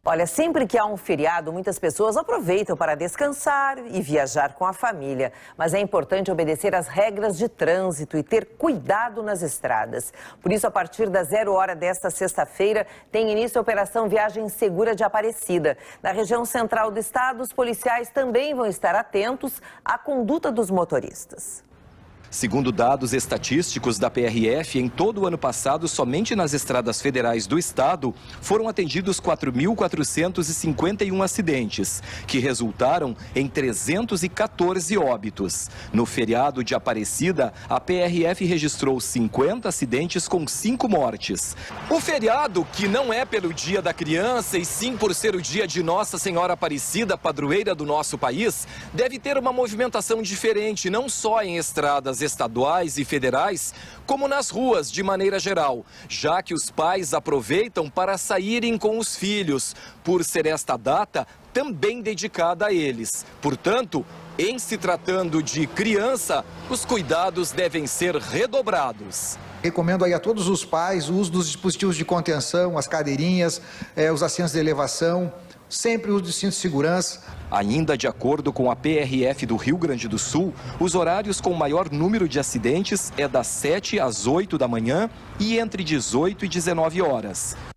Olha, sempre que há um feriado, muitas pessoas aproveitam para descansar e viajar com a família. Mas é importante obedecer às regras de trânsito e ter cuidado nas estradas. Por isso, a partir das 0 hora desta sexta-feira, tem início a Operação Viagem Segura de Aparecida. Na região central do estado, os policiais também vão estar atentos à conduta dos motoristas. Segundo dados estatísticos da PRF, em todo o ano passado, somente nas estradas federais do estado, foram atendidos 4.451 acidentes, que resultaram em 314 óbitos. No feriado de Aparecida, a PRF registrou 50 acidentes com 5 mortes. O feriado, que não é pelo Dia da Criança e sim por ser o dia de Nossa Senhora Aparecida, padroeira do nosso país, deve ter uma movimentação diferente, não só em estradas estaduais e federais, como nas ruas de maneira geral, já que os pais aproveitam para saírem com os filhos, por ser esta data também dedicada a eles. Portanto, em se tratando de criança, os cuidados devem ser redobrados. Recomendo aí a todos os pais o uso dos dispositivos de contenção, as cadeirinhas, os assentos de elevação, sempre o uso de cinto de segurança. Ainda de acordo com a PRF do Rio Grande do Sul, os horários com maior número de acidentes é das 7 às 8 da manhã e entre 18 e 19 horas.